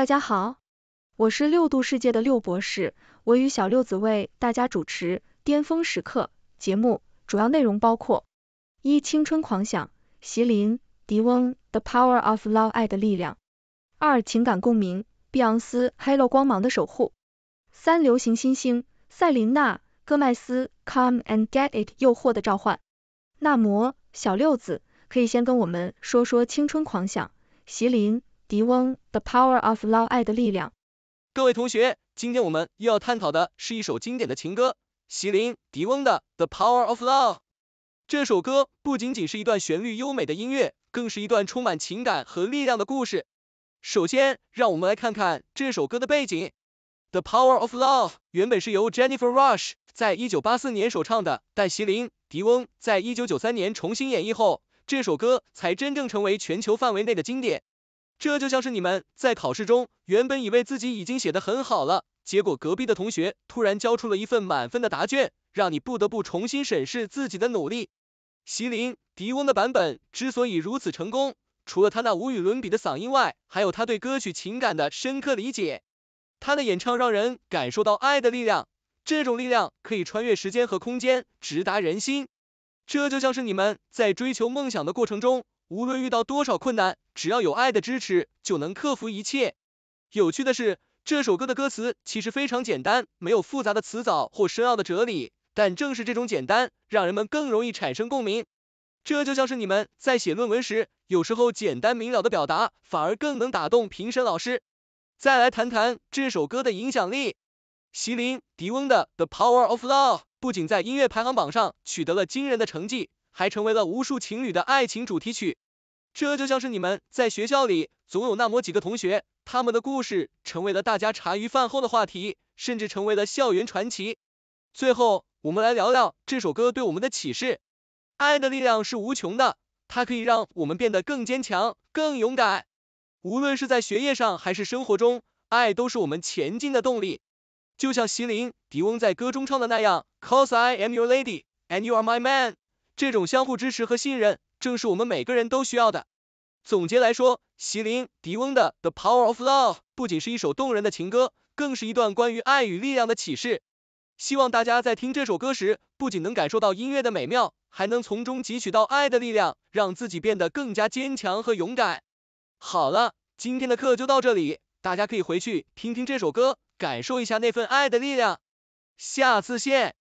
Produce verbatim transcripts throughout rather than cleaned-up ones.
大家好，我是六度世界的六博士，我与小六子为大家主持巅峰时刻节目，主要内容包括：一、青春狂想，席琳·迪翁 The Power of Love 爱的力量；二、情感共鸣，碧昂斯 Halo 光芒的守护；三、流行新星，赛琳娜·戈麦斯 Come and Get It 诱惑的召唤。那么，小六子可以先跟我们说说青春狂想，席琳。迪翁 The Power of Love 爱的力量。 各位同学，今天我们又要探讨的是一首经典的情歌，席琳·迪翁的 The Power of Love。这首歌不仅仅是一段旋律优美的音乐，更是一段充满情感和力量的故事。首先，让我们来看看这首歌的背景。The Power of Love 原本是由 Jennifer Rush 在一九八四年首唱的，但席琳·迪翁在一九九三年重新演绎后，这首歌才真正成为全球范围内的经典。这就像是你们在考试中原本以为自己已经写得很好了，结果隔壁的同学突然交出了一份满分的答卷，让你不得不重新审视自己的努力。席琳·迪翁的版本之所以如此成功，除了他那无与伦比的嗓音外，还有他对歌曲情感的深刻理解。他的演唱让人感受到爱的力量，这种力量可以穿越时间和空间，直达人心。这就像是你们在追求梦想的过程中，无论遇到多少困难，只要有爱的支持，就能克服一切。有趣的是，这首歌的歌词其实非常简单，没有复杂的词藻或深奥的哲理，但正是这种简单，让人们更容易产生共鸣。这就像是你们在写论文时，有时候简单明了的表达，反而更能打动评审老师。再来谈谈这首歌的影响力。席琳·迪翁的 The Power of Love 不仅在音乐排行榜上取得了惊人的成绩，还成为了无数情侣的爱情主题曲。这就像是你们在学校里总有那么几个同学，他们的故事成为了大家茶余饭后的话题，甚至成为了校园传奇。最后，我们来聊聊这首歌对我们的启示。爱的力量是无穷的，它可以让我们变得更坚强、更勇敢。无论是在学业上还是生活中，爱都是我们前进的动力。就像席琳·迪翁在歌中唱的那样 ，Cause I am your lady and you are my man。这种相互支持和信任，正是我们每个人都需要的。总结来说，席琳·迪翁的 The Power of Love 不仅是一首动人的情歌，更是一段关于爱与力量的启示。希望大家在听这首歌时，不仅能感受到音乐的美妙，还能从中汲取到爱的力量，让自己变得更加坚强和勇敢。好了，今天的课就到这里，大家可以回去听听这首歌，感受一下那份爱的力量。下次见。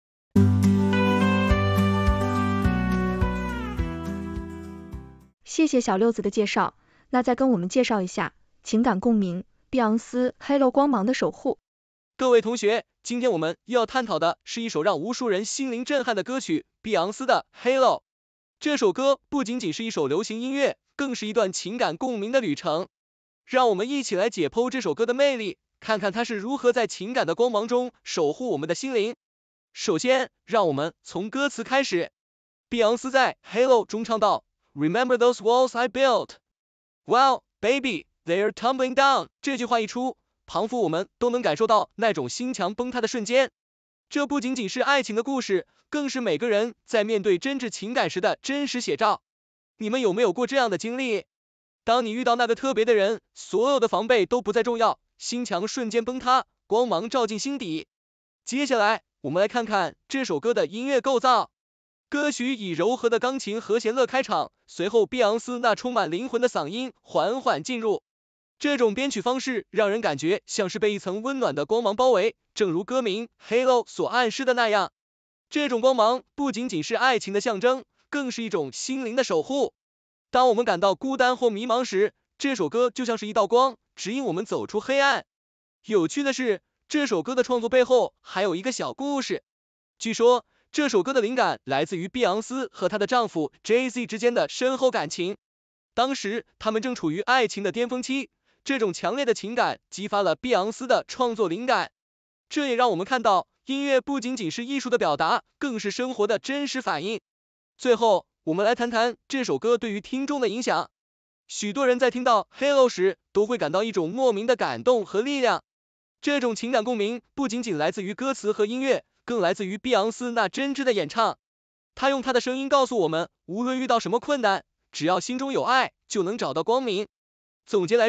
谢谢小六子的介绍，那再跟我们介绍一下情感共鸣，碧昂斯 Halo 光芒的守护。 各位同学，今天我们又要探讨的是一首让无数人心灵震撼的歌曲，碧昂斯的 Halo。这首歌不仅仅是一首流行音乐，更是一段情感共鸣的旅程。让我们一起来解剖这首歌的魅力，看看它是如何在情感的光芒中守护我们的心灵。首先，让我们从歌词开始。碧昂斯在 Halo 中唱道，Remember those walls I built? Well, baby, they're tumbling down. 这句话一出，仿佛我们都能感受到那种心墙崩塌的瞬间。这不仅仅是爱情的故事，更是每个人在面对真挚情感时的真实写照。你们有没有过这样的经历？当你遇到那个特别的人，所有的防备都不再重要，心墙瞬间崩塌，光芒照进心底。接下来，我们来看看这首歌的音乐构造。歌曲以柔和的钢琴和弦乐开场，随后碧昂斯那充满灵魂的嗓音缓缓进入。这种编曲方式让人感觉像是被一层温暖的光芒包围，正如歌名 Halo 所暗示的那样。这种光芒不仅仅是爱情的象征，更是一种心灵的守护。当我们感到孤单或迷茫时，这首歌就像是一道光，指引我们走出黑暗。有趣的是，这首歌的创作背后还有一个小故事。据说这首歌的灵感来自于碧昂斯和她的丈夫 Jay-Z 之间的深厚感情。当时他们正处于爱情的巅峰期，这种强烈的情感激发了碧昂斯的创作灵感。这也让我们看到，音乐不仅仅是艺术的表达，更是生活的真实反应。最后，我们来谈谈这首歌对于听众的影响。许多人在听到 Halo 时，都会感到一种莫名的感动和力量。这种情感共鸣不仅仅来自于歌词和音乐，更来自于碧昂斯那真挚的演唱。她用她的声音告诉我们，无论遇到什么困难，只要心中有爱，就能找到光明。总结来说，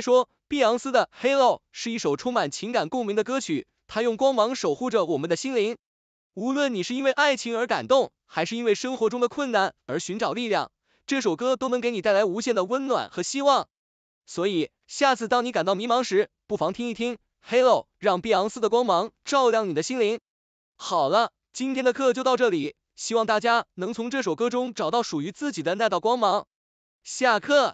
碧昂斯的 Halo 是一首充满情感共鸣的歌曲，它用光芒守护着我们的心灵。无论你是因为爱情而感动，还是因为生活中的困难而寻找力量，这首歌都能给你带来无限的温暖和希望。所以，下次当你感到迷茫时，不妨听一听 Halo， 让碧昂斯的光芒照亮你的心灵。好了，今天的课就到这里，希望大家能从这首歌中找到属于自己的那道光芒。下课。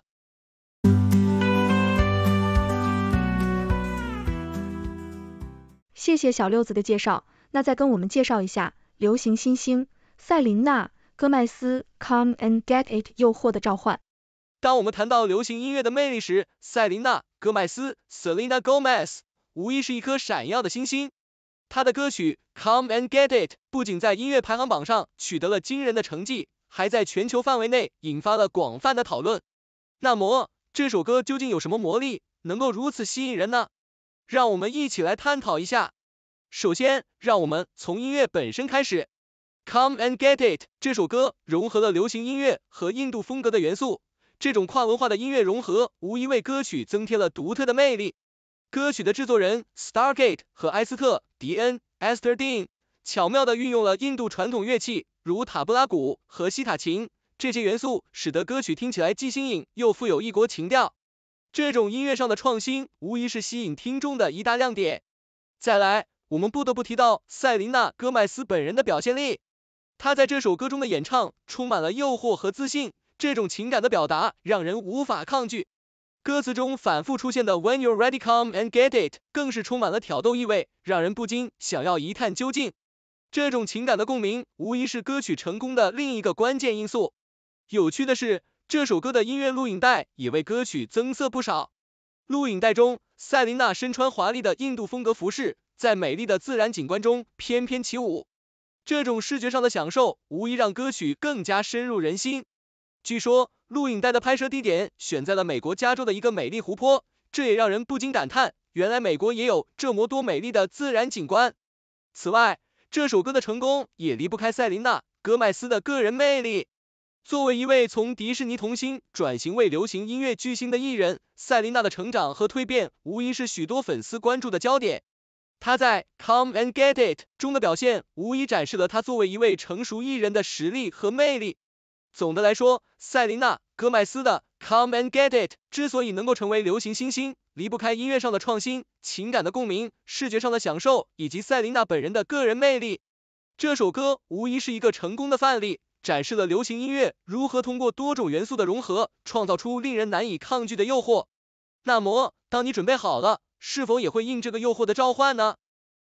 谢谢小六子的介绍，那再跟我们介绍一下流行新星塞琳娜·戈麦斯 Come and Get It 诱惑的召唤。 当我们谈到流行音乐的魅力时，塞琳娜·戈麦斯 Selena Gomez 无疑是一颗闪耀的星星。她的歌曲 Come and Get It 不仅在音乐排行榜上取得了惊人的成绩，还在全球范围内引发了广泛的讨论。那么，这首歌究竟有什么魔力，能够如此吸引人呢？让我们一起来探讨一下。首先，让我们从音乐本身开始。Come and Get It 这首歌融合了流行音乐和印度风格的元素，这种跨文化的音乐融合无疑为歌曲增添了独特的魅力。歌曲的制作人 Stargate 和埃斯特·迪恩 Esther Dean 巧妙地运用了印度传统乐器如塔布拉鼓和西塔琴，这些元素使得歌曲听起来既新颖又富有异国情调。这种音乐上的创新无疑是吸引听众的一大亮点。再来，我们不得不提到塞琳娜·戈麦斯本人的表现力。她在这首歌中的演唱充满了诱惑和自信，这种情感的表达让人无法抗拒。歌词中反复出现的 When you're ready, come and get it 更是充满了挑逗意味，让人不禁想要一探究竟。这种情感的共鸣无疑是歌曲成功的另一个关键因素。有趣的是，这首歌的音乐录影带也为歌曲增色不少。录影带中，塞琳娜身穿华丽的印度风格服饰，在美丽的自然景观中翩翩起舞。这种视觉上的享受无疑让歌曲更加深入人心。据说，录影带的拍摄地点选在了美国加州的一个美丽湖泊，这也让人不禁感叹，原来美国也有这么多美丽的自然景观。此外，这首歌的成功也离不开塞琳娜·戈麦斯的个人魅力。作为一位从迪士尼童星转型为流行音乐巨星的艺人，塞琳娜的成长和蜕变无疑是许多粉丝关注的焦点。她在 Come and Get It 中的表现无疑展示了她作为一位成熟艺人的实力和魅力。总的来说，塞琳娜·戈麦斯的 Come and Get It 之所以能够成为流行新星，离不开音乐上的创新、情感的共鸣、视觉上的享受，以及塞琳娜本人的个人魅力。这首歌无疑是一个成功的范例，展示了流行音乐如何通过多种元素的融合，创造出令人难以抗拒的诱惑。那么，当你准备好了，是否也会应这个诱惑的召唤呢？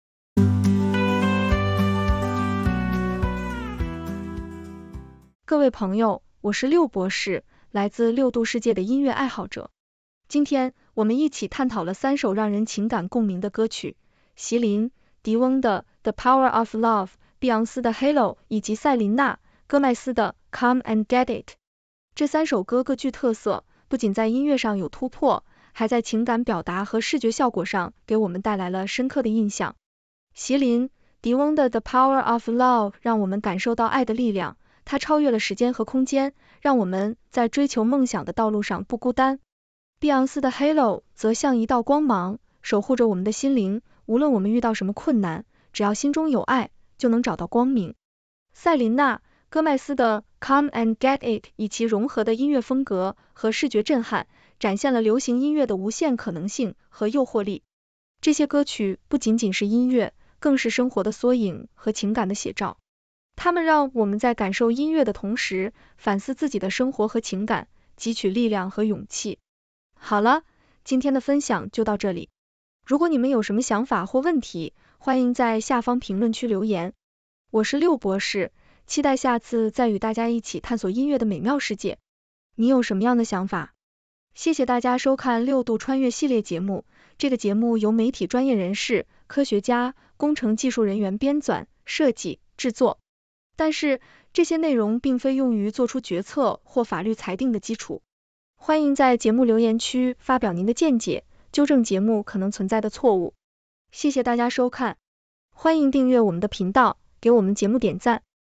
各位朋友，我是六博士，来自六度世界的音乐爱好者。今天我们一起探讨了三首让人情感共鸣的歌曲：席琳·迪翁的 The Power of Love、碧昂斯的 Halo 以及塞琳娜·戈麦斯的 Come and Get It。这三首歌各具特色，不仅在音乐上有突破，还在情感表达和视觉效果上给我们带来了深刻的印象。席琳·迪翁的 The Power of Love 让我们感受到爱的力量，它超越了时间和空间，让我们在追求梦想的道路上不孤单。碧昂斯的 Halo 则像一道光芒，守护着我们的心灵，无论我们遇到什么困难，只要心中有爱，就能找到光明。塞琳娜·戈麦斯的 Come and Get It 以其融合的音乐风格和视觉震撼，展现了流行音乐的无限可能性和诱惑力。这些歌曲不仅仅是音乐，更是生活的缩影和情感的写照。它们让我们在感受音乐的同时，反思自己的生活和情感，汲取力量和勇气。好了，今天的分享就到这里。如果你们有什么想法或问题，欢迎在下方评论区留言。我是六博士，期待下次再与大家一起探索音乐的美妙世界。你有什么样的想法？谢谢大家收看六度穿越系列节目。这个节目由媒体专业人士、科学家、工程技术人员编纂、设计、制作。但是，这些内容并非用于做出决策或法律裁定的基础。欢迎在节目留言区发表您的见解，纠正节目可能存在的错误。谢谢大家收看，欢迎订阅我们的频道，给我们节目点赞。